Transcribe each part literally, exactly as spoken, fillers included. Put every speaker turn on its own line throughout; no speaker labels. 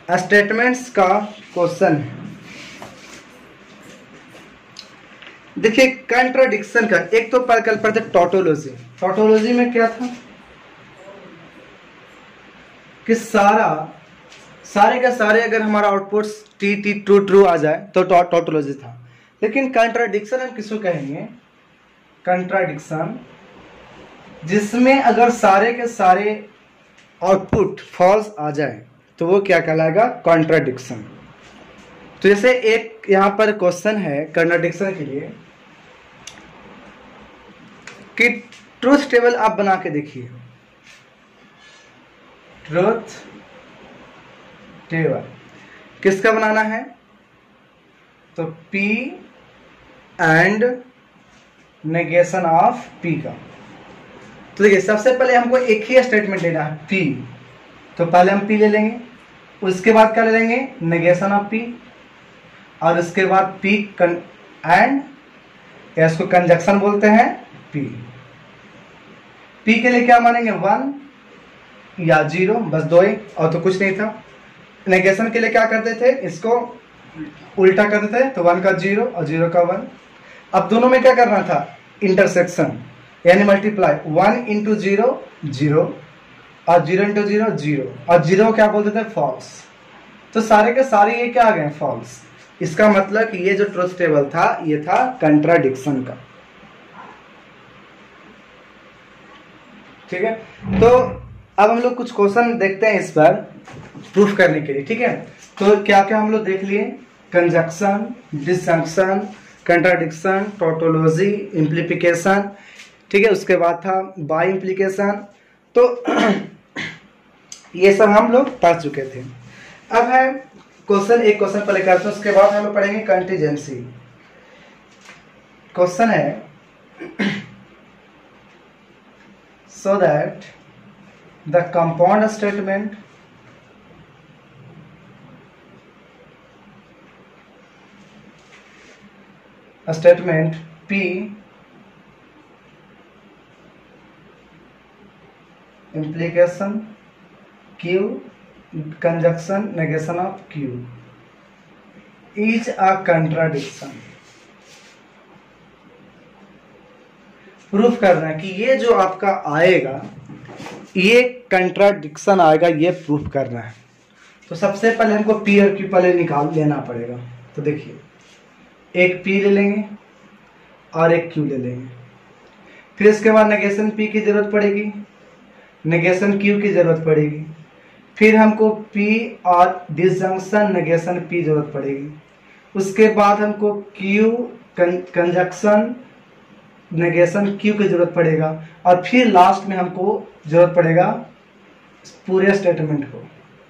Statements का question है। देखिए कंट्राडिक्शन का एक तो पर कल पढ़ते टोटोलॉजी। टोटोलॉजी में क्या था कि सारा सारे का सारे अगर हमारा outputs T T true true आ जाए तो टोटोलॉजी था। लेकिन कंट्राडिक्शन हम किसको कहेंगे? कंट्राडिक्शन जिसमें अगर सारे के सारे आउटपुट फॉल्स आ जाए तो वो क्या कहलाएगा? कॉन्ट्राडिक्शन। तो जैसे एक यहां पर क्वेश्चन है कंट्राडिक्शन के लिए कि ट्रूथ टेबल आप बना के देखिए। ट्रूथ टेबल किसका बनाना है? तो P and negation of P का। तो देखिए सबसे पहले हमको एक ही स्टेटमेंट लेना है P, तो पहले हम P ले लेंगे, उसके बाद क्या ले लेंगे? नेगेशन ऑफ P, और उसके बाद P एंड या इसको कंजक्शन बोलते हैं P। P के लिए क्या मानेंगे? वन या जीरो, बस दो ही, और तो कुछ नहीं था। नेगेशन के लिए क्या करते थे? इसको उल्टा करते थे, तो वन का जीरो और जीरो का वन। अब दोनों में क्या करना था? इंटरसेक्शन यानी multiply. One into zero zero और जीरो इंटू जीरो जीरो, और जीरो क्या बोलते थे? फॉल्स। तो सारे के सारे ये क्या आ गए? फॉल्स। इसका मतलब कि ये जो ट्रूथ टेबल था ये था कंट्राडिक्शन का। ठीक है, तो अब हम लोग कुछ क्वेश्चन देखते हैं इस पर प्रूफ करने के लिए। ठीक है, तो क्या क्या हम लोग देख लिए? Conjunction, disjunction, contradiction, tautology, implication. ठीक है, उसके बाद था बाय इम्प्लीकेशन। तो ये सब हम लोग पढ़ चुके थे। अब है क्वेश्चन, एक क्वेश्चन पहले करते हैं, उसके बाद हम लोग पढ़ेंगे कंटीजेंसी। क्वेश्चन है so that the compound statement a statement P implication Q conjunction negation of Q is a contradiction। Proof करना है कि ये जो आपका आएगा ये कंट्राडिक्शन आएगा, ये प्रूफ करना है। तो सबसे पहले हमको P और Q पहले निकाल लेना पड़ेगा। तो देखिए एक P ले लेंगे और एक Q ले लेंगे, फिर इसके बाद नेगेशन P की जरूरत पड़ेगी, नेगेशन Q की जरूरत पड़ेगी, फिर हमको P और डिसजंक्शन नेगेशन P जरूरत पड़ेगी, उसके बाद हमको Q कंजक्शन नेगेशन Q की जरूरत पड़ेगा, और फिर लास्ट में हमको जरूरत पड़ेगा पूरे स्टेटमेंट को।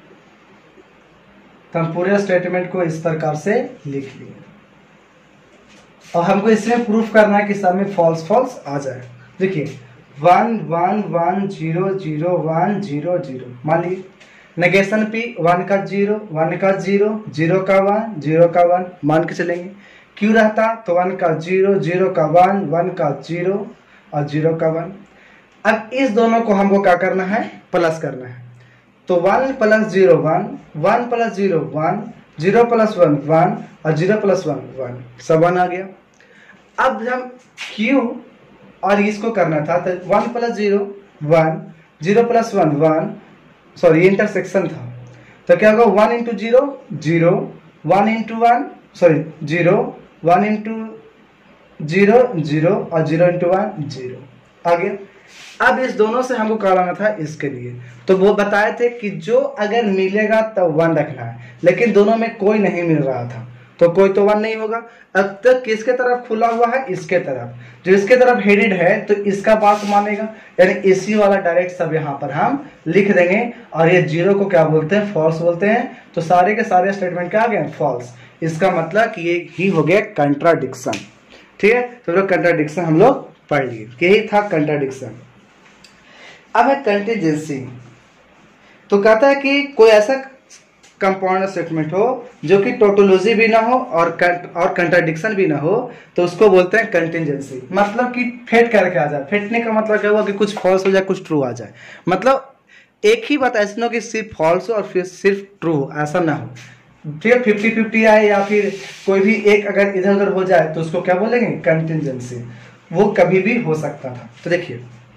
तो हम पूरे स्टेटमेंट को इस प्रकार से लिख लिए और हमको इसमें प्रूफ करना है कि सब में फॉल्स फॉल्स आ जाए। देखिए one one one zero zero one zero zero, मान लीजिए नेगेशन P वन का जीरो, वन का जीरो, जीरो का वन, जीरो का वन मान के चलेंगे। क्यू रहता तो वन का जीरो, जीरो का वन, वन का जीरो और जीरो का वन। अब इस दोनों को हमको क्या करना है? प्लस करना है। तो one plus zero one, one plus zero one, zero plus one one और जीरो प्लस वन वन, सब वन आ गया। अब हम क्यू और इसको करना था तो one plus zero one, zero plus one one, sorry intersection था तो क्या होगा? One into zero zero, one into one sorry zero, one into zero zero और जीरो इंटू वन जीरो आ गया। अब इस दोनों से हमको कराना था इसके लिए, तो वो बताए थे कि जो अगर मिलेगा तो वन रखना है, लेकिन दोनों में कोई नहीं मिल रहा था तो कोई तो वन नहीं होगा। अब तक किसके तरफ खुला हुआ है? इसके तरफ। जो इसके तरफ हेडेड है तो इसका बात मानेगा, यानी इसी वाला डायरेक्ट सब यहाँ पर हम लिख देंगे, और ये जीरो को क्या बोलते हैं? फॉल्स बोलते हैं। तो सारे के सारे स्टेटमेंट क्या आ गए? फॉल्स। इसका मतलब कि ये ही हो गया कंट्राडिक्शन। ठीक है, तो लोग कंट्राडिक्शन हम लोग पढ़ लिए, यही था कंट्राडिक्शन। अब है कंटीजेंसी। तो कहता है कि कोई ऐसा कंपाउंड स्टेटमेंट हो जो कि टोटोलॉजी भी ना हो और और कंट्राडिक्शन भी ना हो, तो उसको बोलते हैं कंटीजेंसी। मतलब कि फेट करके आ जाए। फेटने का मतलब क्या हुआ कि कुछ फॉल्स हो जाए, कुछ ट्रू आ जाए। मतलब एक ही बात ऐसा ना हो कि सिर्फ फॉल्स हो और फिर सिर्फ ट्रू हो, ऐसा ना हो। फिर फिफ्टी फिफ्टी आए या फिर कोई भी एक अगर इधर उधर हो जाए तो उसको क्या बोलेंगे, कंटिंजेंसी। वो कभी भी हो सकता था। तो देखिए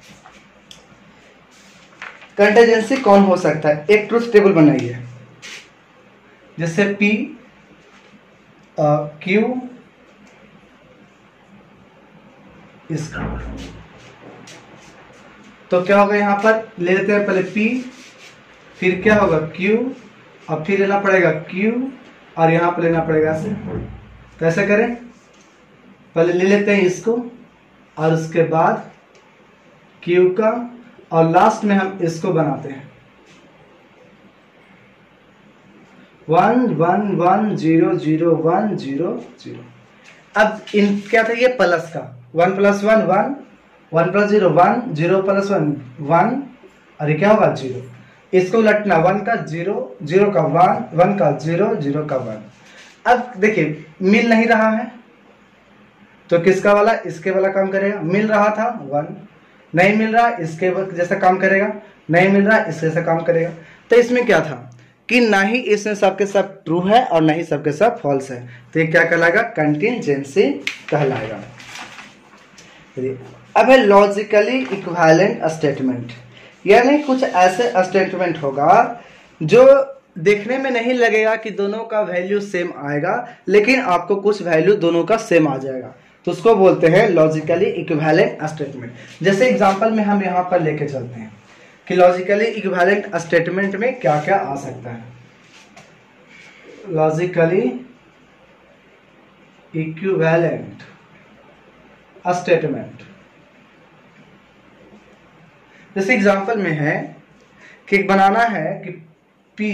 कंटिंजेंसी कौन हो सकता है, एक ट्रूथ टेबल बनाइए जैसे P Q इसका, तो क्या होगा यहाँ पर ले लेते हैं पहले P, फिर क्या होगा Q, और फिर लेना पड़ेगा Q, और यहाँ पर लेना पड़ेगा ऐसे। तो ऐसा करें, पहले ले लेते हैं इसको और उसके बाद Q का, और लास्ट में हम इसको बनाते हैं one one one zero zero one zero zero. अब इन क्या था ये प्लस का, one plus one one, one plus zero one, zero plus one one, और ये क्या होगा जीरो। इसको लटना वन का जीरो, जीरो का वन, वन का जीरो, जीरो का वन। अब देखिए मिल नहीं रहा है तो किसका वाला इसके वाला काम करेगा, मिल रहा था वन, नहीं मिल रहा इसके जैसा काम करेगा, नहीं मिल रहा इसके जैसा काम करेगा। तो इसमें क्या था कि ना ही इसमें सबके सब ट्रू है और ना ही सबके सब फॉल्स है, तो ये क्या कहलाएगा, कंटिंजेंसी कहलाएगा। अब है लॉजिकली इक्विवेलेंट स्टेटमेंट, यानी कुछ ऐसे स्टेटमेंट होगा जो देखने में नहीं लगेगा कि दोनों का वैल्यू सेम आएगा, लेकिन आपको कुछ वैल्यू दोनों का सेम आ जाएगा, तो उसको बोलते हैं लॉजिकली इक्विवेलेंट स्टेटमेंट। जैसे एग्जांपल में हम यहाँ पर लेके चलते हैं कि लॉजिकली इक्विवेलेंट स्टेटमेंट में क्या क्या आ सकता है। लॉजिकली इक्विवेलेंट स्टेटमेंट जैसे एग्जांपल में है कि बनाना है कि P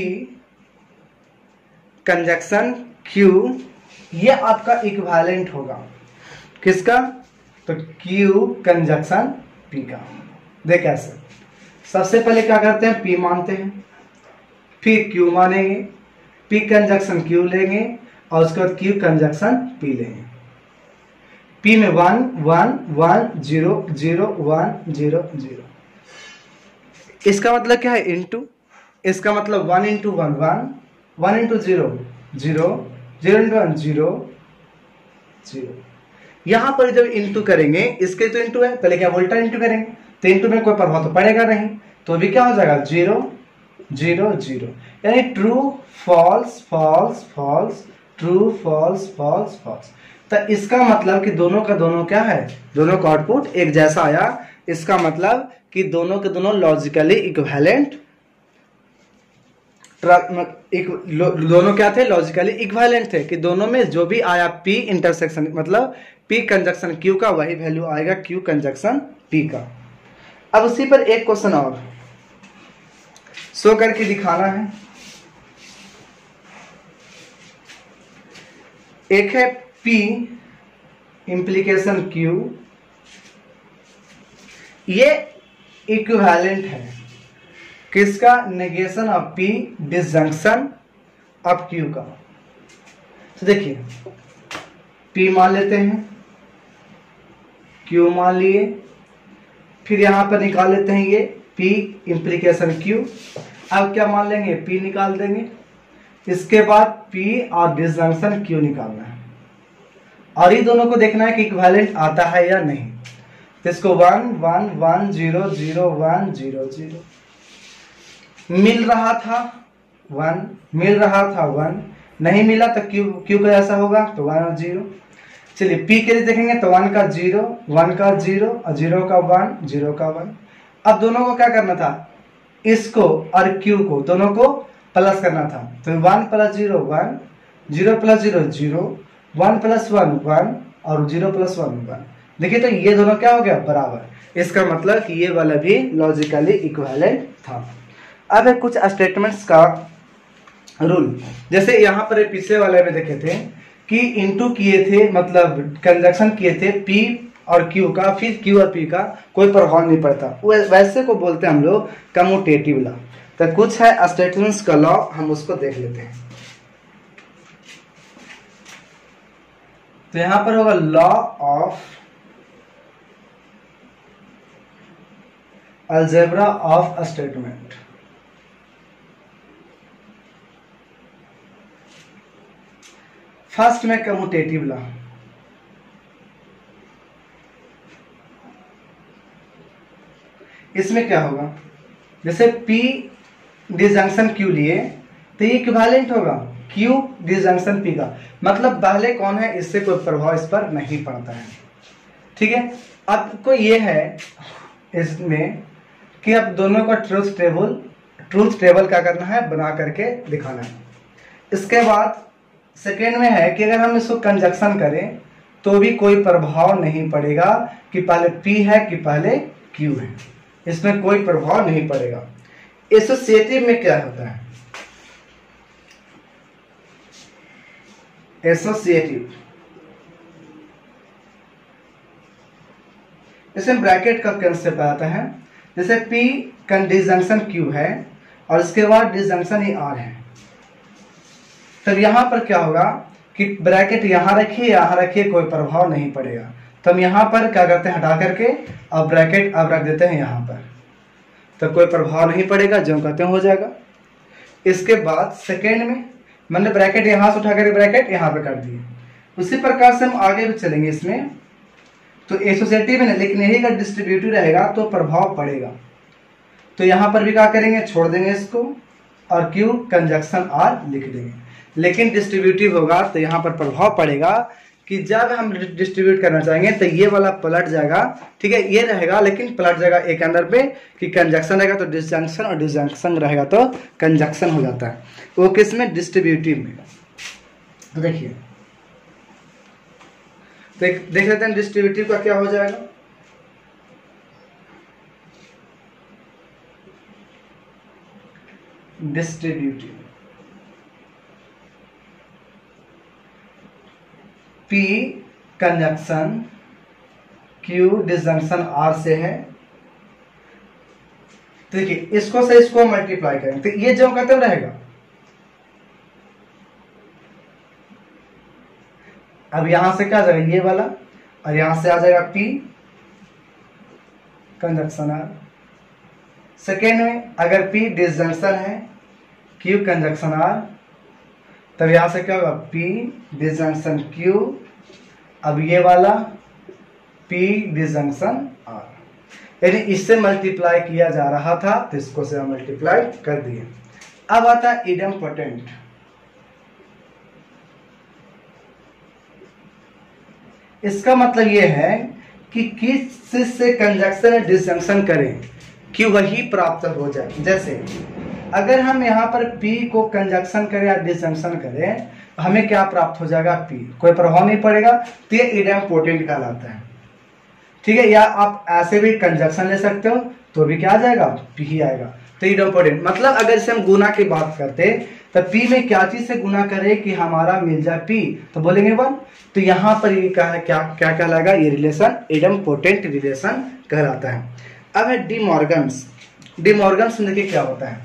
कंजक्शन Q, ये आपका इक्विवेलेंट होगा किसका, तो Q कंजक्शन P का। देख कैसे, सबसे पहले क्या करते हैं P मानते हैं, फिर Q मानेंगे, P कंजक्शन Q लेंगे और उसके बाद Q कंजक्शन P लेंगे। P में one one one zero zero one zero zero, इसका मतलब क्या है इनटू, इसका मतलब one into one one, one into zero zero, zero into one zero zero. यहां पर जब इंटू करेंगे इसके तो इंटू है, पहले क्या उल्टा इंटू करेंगे तो इंटू में कोई प्रभाव तो पड़ेगा नहीं, तो भी क्या हो जाएगा जीरो जीरो जीरो, यानी true false false false true false false false. तो इसका मतलब कि दोनों का दोनों क्या है, दोनों का आउटपुट एक जैसा आया, इसका मतलब कि दोनों के दोनों लॉजिकली इक्विवेलेंट, दोनों क्या थे, लॉजिकली इक्विवेलेंट थे, कि दोनों में जो भी आया P इंटरसेक्शन मतलब P कंजक्शन Q का वही वैल्यू आएगा Q कंजक्शन P का। अब उसी पर एक क्वेश्चन और शो करके दिखाना है। एक है P इंप्लीकेशन Q, ये इक्विवेलेंट है किसका, negation of P disjunction of Q का। तो देखिए P मान लेते हैं, Q मान लिए, फिर यहां पर निकाल लेते हैं ये P इंप्लीकेशन Q। अब क्या मान लेंगे, P निकाल देंगे, इसके बाद P और डिसजंक्शन Q निकालना है, और ये दोनों को देखना है कि इक्विवेलेंट आता है या नहीं। तो इसको one one one zero zero one zero zero, मिल रहा था वन, मिल रहा था वन, नहीं मिला तो क्यू क्यू का ऐसा होगा तो वन और जीरो। चलिए पी के लिए देखेंगे तो वन का जीरो, वन का जीरो और जीरो का वन, जीरो का वन। अब दोनों को क्या करना था, इसको और क्यू को दोनों को प्लस करना था, तो one plus zero one, zero plus zero zero, one plus one one और जीरो प्लस वन वन। देखिए तो ये दोनों क्या हो गया, बराबर। इसका मतलब कि ये वाला भी लॉजिकली इक्विवेलेंट था। अब है कुछ स्टेटमेंट्स का रूल, जैसे यहाँ पर पिछले वाले में देखे थे कि इनटू किए थे, मतलब कंजक्शन किए थे P और Q का, फिर Q और P का कोई प्रभाव नहीं पड़ता, वैसे को बोलते हैं हम लोग कम्यूटेटिव लॉ। तो कुछ है स्टेटमेंट्स का लॉ, हम उसको देख लेते हैं। तो यहां पर होगा law of algebra of statement. First में कम्यूटेटिव ला, इसमें क्या होगा, जैसे P डिसजंक्शन Q लिए तो ये इक्विवेलेंट होगा Q डिसजंक्शन P का, मतलब पहले कौन है, इससे कोई प्रभाव इस पर नहीं पड़ता है। ठीक है, अब को ये है इसमें कि अब दोनों का ट्रूथ टेबल ट्रूथ टेबल क्या करना है, बना करके दिखाना है। इसके बाद सेकेंड में है कि अगर हम इसको कंजक्शन करें तो भी कोई प्रभाव नहीं पड़ेगा कि पहले P है कि पहले Q है, इसमें कोई प्रभाव नहीं पड़ेगा। एसोसिएटिव में क्या होता है, एसोसिएटिव इसमें ब्रैकेट का कंसेप्ट आता है। जैसे P का डिसजंक्शन Q है और इसके बाद डिसजंक्शन ही R है, तब यहां पर क्या होगा कि ब्रैकेट यहां रखिए यहां रखिए कोई प्रभाव नहीं पड़ेगा, तो हम यहां पर क्या करते हैं, हटा करके अब ब्रैकेट अब रख देते हैं यहां पर, तो कोई प्रभाव नहीं पड़ेगा, जो कहते हैं हो जाएगा। इसके बाद सेकेंड में मैंने ब्रैकेट यहां से उठा करके ब्रैकेट यहां पे कर दिए, उसी प्रकार से हम आगे भी चलेंगे इसमें। तो एसोसिएटिव है लेकिन यही अगर डिस्ट्रीब्यूटिव रहेगा तो प्रभाव पड़ेगा, तो यहां पर भी क्या करेंगे, छोड़ देंगे इसको और Q कंजक्शन R लिख देंगे। लेकिन डिस्ट्रीब्यूटिव होगा तो यहाँ पर प्रभाव पड़ेगा कि जब हम डिस्ट्रीब्यूट करना चाहेंगे तो ये वाला पलट जाएगा। ठीक है, ये रहेगा लेकिन पलट जाएगा एक अंदर पे कि कंजक्शन रहेगा तो डिसजंक्शन और डिसजंक्शन रहेगा तो कंजक्शन हो जाता है, वो किस में, डिस्ट्रीब्यूटिव में। तो देखिए देख देख लेते हैं डिस्ट्रीब्यूटिव का क्या हो जाएगा। Distributive P conjunction Q disjunction R से है। तो देखिए इसको से इसको मल्टीप्लाई करें तो ये जो कहते रहेगा। अब यहां से क्या आ जाएगा, ये वाला, और यहां से आ जाएगा P कंजक्शन R। सेकेंड में अगर P डिसजंक्शन है Q कंजक्शन R, तब यहां से क्या होगा, P डिसजंक्शन Q, अब ये वाला P डिसजंक्शन R, यानी इससे मल्टीप्लाई किया जा रहा था तो इसको से मल्टीप्लाई कर दिए। अब आता है इडेम्पोटेंट। इसका मतलब ये है कि किस से कंजक्शन या डिसजंक्शन करें कि वही प्राप्त हो जाए। जैसे अगर हम यहाँ पर P को कंजक्शन करें या डिसजंक्शन करें हमें क्या प्राप्त हो जाएगा, P, कोई प्रभाव नहीं पड़ेगा, तो ये इडेम्पोटेंट कहलाता है। ठीक है, या आप ऐसे भी कंजक्शन ले सकते हो तो भी क्या आ जाएगा, P ही आएगा। तो इडेम्पोटेंट मतलब अगर इसे हम गुना की बात करते तो P में क्या चीज से गुना करे कि हमारा मिल जाए P, तो बोलेंगे वन। तो यहाँ पर ये क्या क्या क्या कहलाएगा, ये रिलेशन इडेम्पोटेंट रिलेशन कहलाता है। अब है डी मॉर्गन्स। डी मॉर्गन्स में देखिए क्या होता है,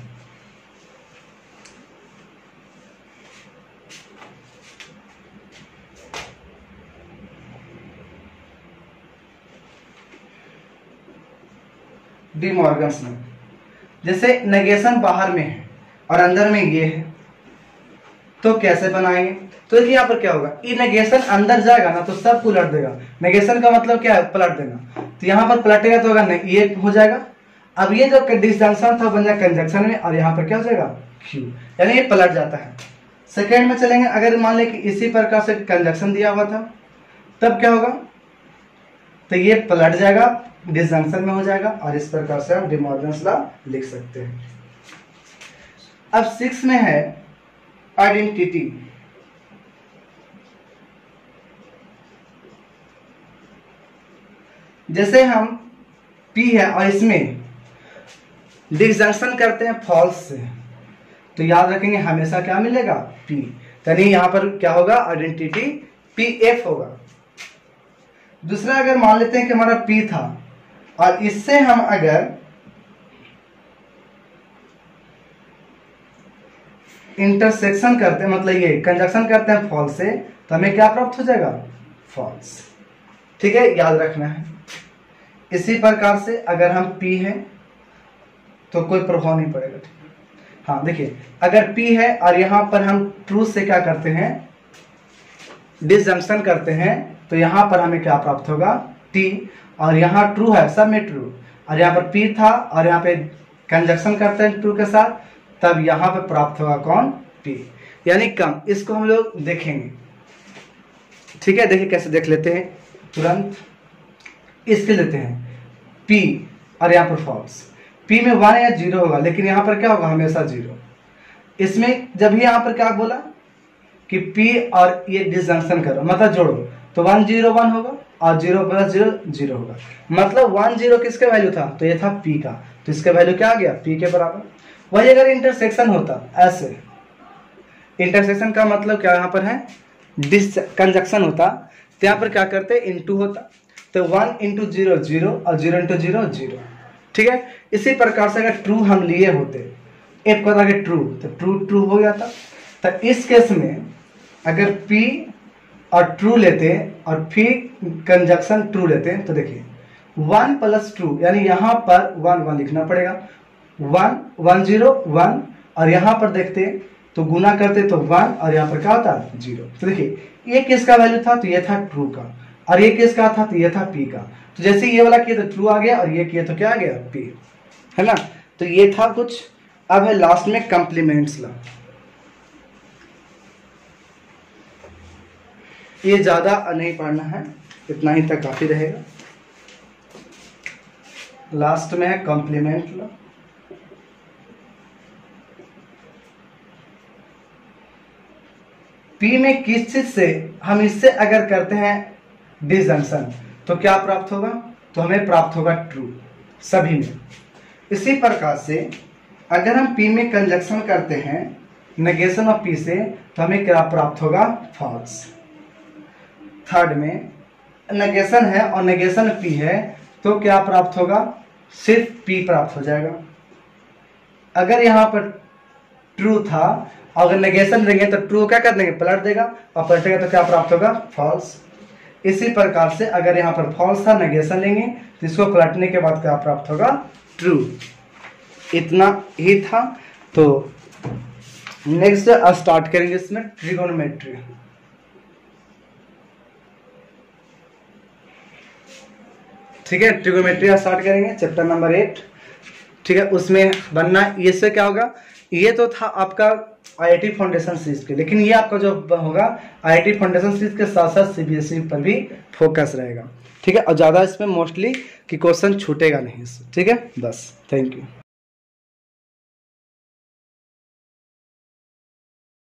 डी मॉर्गन्स में जैसे नेगेशन बाहर में है और अंदर में ये है, तो कैसे बनाएंगे। तो देखिए यहाँ पर क्या होगा, ये नेगेशन अंदर जाएगा ना तो सब उलट देगा। नेगेशन का मतलब क्या है, पलट देना। तो यहाँ पर पलटेगा तो होगा ये हो जाएगा। अब ये जो डिसजंक्शन था बन जाएगा कंजक्शन में, और यहाँ पर क्या हो जाएगा, Q, यानी ये पलट जाता है। सेकेंड में चलेंगे, अगर मान लें कि इसी प्रकार से कंजक्शन दिया हुआ था तब क्या होगा, तो ये पलट जाएगा, डिसजंक्शन में हो जाएगा, और इस प्रकार से हम डी मॉर्गन्स लॉ लिख सकते हैं। अब सिक्स में है आइडेंटिटी। जैसे हम P है और इसमें डिसजंक्शन करते हैं फॉल्स से, तो याद रखेंगे हमेशा क्या मिलेगा, P, यानी यहां पर क्या होगा, आइडेंटिटी P F होगा। दूसरा अगर मान लेते हैं कि हमारा P था और इससे हम अगर इंटरसेक्शन करते हैं, मतलब ये कंजक्शन करते हैं फॉल्स से, तो हमें क्या प्राप्त हो जाएगा, फॉल्स। ठीक है, याद रखना है। इसी प्रकार से अगर हम P है तो कोई प्रभाव नहीं पड़ेगा। ठीक है, हाँ देखिए अगर P है और यहां पर हम ट्रू से क्या करते हैं, डिसजंक्शन करते हैं तो यहाँ पर हमें क्या प्राप्त होगा, टी, और यहाँ ट्रू है, सब में ट्रू, और यहाँ पर पी था और यहाँ पे कंजक्शन करते हैं ट्रू के साथ, तब यहाँ पे प्राप्त होगा कौन, पी, यानी कम। इसको हम लोग देखेंगे, ठीक है। देखिए कैसे देख लेते हैं तुरंत। इसके लेते हैं पी और यहाँ पर फॉल्स, पी में वन या जीरो होगा, लेकिन यहाँ पर क्या होगा, हमेशा जीरो। इसमें जब भी यहाँ पर क्या बोला कि पी और ये डिसजंक्शन करो, मतलब जोड़ो, तो वन जीरो वन होगा और जीरो प्लस जीरो जीरो होगा, मतलब वन जीरो किसका वैल्यू था, तो ये था पी का, तो इसका वैल्यू क्या आ गया, पी के बराबर। वही अगर इंटरसेक्शन होता, ऐसे इंटरसेक्शन का मतलब क्या यहाँ पर है, डिस कंजक्शन होता, तो यहाँ पर क्या करते इनटू होता, तो वन इंटू जीरो जीरो और जीरो इंटू जीरो जीरो, ठीक है। इसी प्रकार से अगर ट्रू हम लिए होते, एक को आगे ट्रू, तो ट्रू ट्रू हो गया था। तो इस केस में अगर P और ट्रू लेते और फिर कंजक्शन ट्रू लेते, तो देखिए वन प्लस ट्रू, यानी यहाँ पर वन वन लिखना पड़ेगा, वन वन जीरो वन, और यहाँ पर देखते तो गुना करते तो वन, और यहाँ पर क्या होता जीरो। तो देखिए ये किसका वैल्यू था, तो ये था ट्रू का, और ये किसका था, तो ये था पी का। तो जैसे ये वाला किया तो ट्रू आ गया, और ये किया तो क्या आ गया, पी, है ना। तो ये था कुछ। अब है लास्ट में कंप्लीमेंट्स ला। ये ज्यादा नहीं पढ़ना है, इतना ही तक काफी रहेगा। लास्ट में है कॉम्प्लीमेंट ला। पी में किस चीज से हम इससे अगर करते हैं डिसजंक्शन तो क्या प्राप्त होगा, तो हमें प्राप्त होगा ट्रू सभी में। इसी प्रकार से अगर हम पी में कंजक्शन करते हैं नेगेशन ऑफ पी से, तो हमें क्या प्राप्त होगा, फॉल्स। थर्ड में नेगेशन है और नेगेशन पी है, तो क्या प्राप्त होगा, सिर्फ पी प्राप्त हो जाएगा। अगर यहाँ पर ट्रू था, अगर नेगेशन देंगे तो ट्रू क्या कर देंगे, पलट देगा, और पलटेगा तो क्या प्राप्त होगा, फॉल्स। इसी प्रकार से अगर यहाँ पर फॉल्स था, नेगेशन लेंगे तो इसको पलटने के बाद क्या प्राप्त होगा, ट्रू। इतना ही था। तो नेक्स्ट स्टार्ट करेंगे इसमें ट्रिगोनोमेट्री। ठीक है, ट्रिगोनोमेट्री स्टार्ट करेंगे, चैप्टर नंबर एट। ठीक है, उसमें बनना ये से क्या होगा, ये तो था आपका आईआईटी फाउंडेशन सीरीज के, लेकिन ये आपका जो होगा आईआईटी फाउंडेशन सीरीज के साथ साथ सीबीएसई पर भी फोकस रहेगा। ठीक है, और ज्यादा इसमें मोस्टली कि क्वेश्चन छूटेगा नहीं। ठीक है, बस, थैंक यू।